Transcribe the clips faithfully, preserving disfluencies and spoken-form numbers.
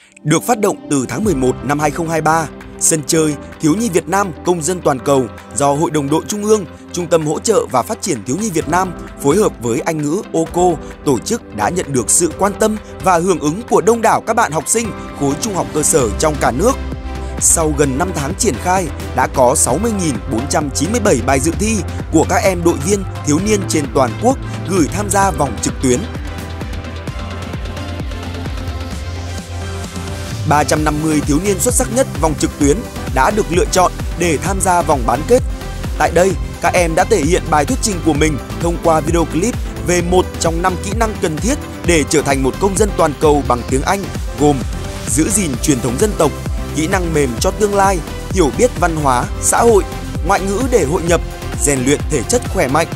Được phát động từ tháng mười một năm hai nghìn không trăm hai mươi ba, sân chơi Thiếu nhi Việt Nam công dân toàn cầu do Hội đồng đội Trung ương, Trung tâm hỗ trợ và phát triển thiếu nhi Việt Nam phối hợp với Anh ngữ ô cô tổ chức đã nhận được sự quan tâm và hưởng ứng của đông đảo các bạn học sinh khối trung học cơ sở trong cả nước. Sau gần năm tháng triển khai, đã có sáu mươi nghìn bốn trăm chín mươi bảy bài dự thi của các em đội viên thiếu niên trên toàn quốc gửi tham gia vòng trực tuyến. ba trăm năm mươi thiếu niên xuất sắc nhất vòng trực tuyến đã được lựa chọn để tham gia vòng bán kết. Tại đây, các em đã thể hiện bài thuyết trình của mình thông qua video clip về một trong năm kỹ năng cần thiết để trở thành một công dân toàn cầu bằng tiếng Anh, gồm giữ gìn truyền thống dân tộc, kỹ năng mềm cho tương lai, hiểu biết văn hóa, xã hội, ngoại ngữ để hội nhập, rèn luyện thể chất khỏe mạnh.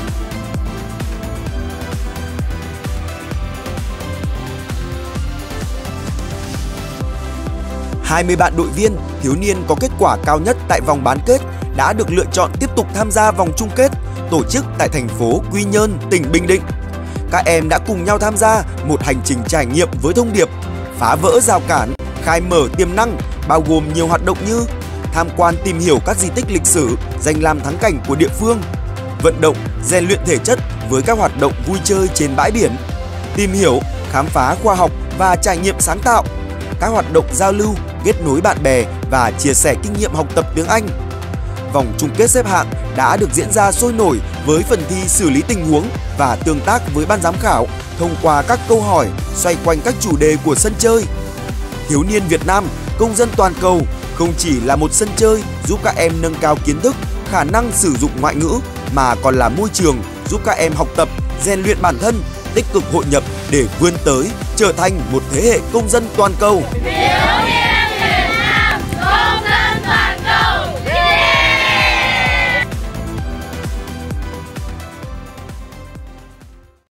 hai mươi bạn đội viên thiếu niên có kết quả cao nhất tại vòng bán kết đã được lựa chọn tiếp tục tham gia vòng chung kết tổ chức tại thành phố Quy Nhơn, tỉnh Bình Định. Các em đã cùng nhau tham gia một hành trình trải nghiệm với thông điệp phá vỡ rào cản, khai mở tiềm năng, bao gồm nhiều hoạt động như tham quan tìm hiểu các di tích lịch sử, danh lam thắng cảnh của địa phương, vận động, rèn luyện thể chất với các hoạt động vui chơi trên bãi biển, tìm hiểu, khám phá khoa học và trải nghiệm sáng tạo, các hoạt động giao lưu, kết nối bạn bè và chia sẻ kinh nghiệm học tập tiếng Anh. Vòng chung kết xếp hạng đã được diễn ra sôi nổi với phần thi xử lý tình huống và tương tác với ban giám khảo thông qua các câu hỏi xoay quanh các chủ đề của sân chơi. Thiếu niên Việt Nam công dân toàn cầu không chỉ là một sân chơi giúp các em nâng cao kiến thức, khả năng sử dụng ngoại ngữ mà còn là môi trường giúp các em học tập, rèn luyện bản thân, tích cực hội nhập để vươn tới trở thành một thế hệ công dân toàn cầu.